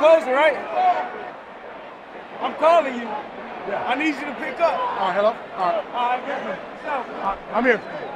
closer, right? I'm calling you. Yeah. I need you to pick up. Hello? All right, good. So, I'm here.